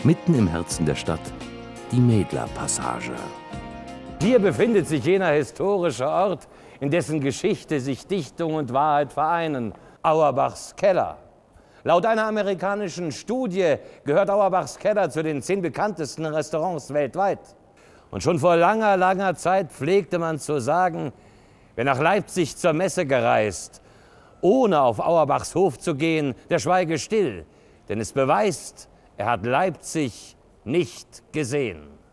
Mitten im Herzen der Stadt die Mädler-Passage. Hier befindet sich jener historische Ort, in dessen Geschichte sich Dichtung und Wahrheit vereinen, Auerbachs Keller. Laut einer amerikanischen Studie gehört Auerbachs Keller zu den 10 bekanntesten Restaurants weltweit. Und schon vor langer, langer Zeit pflegte man zu sagen, wer nach Leipzig zur Messe gereist, ohne auf Auerbachs Hof zu gehen, der schweige still, denn es beweist, er hat Leipzig nicht gesehen.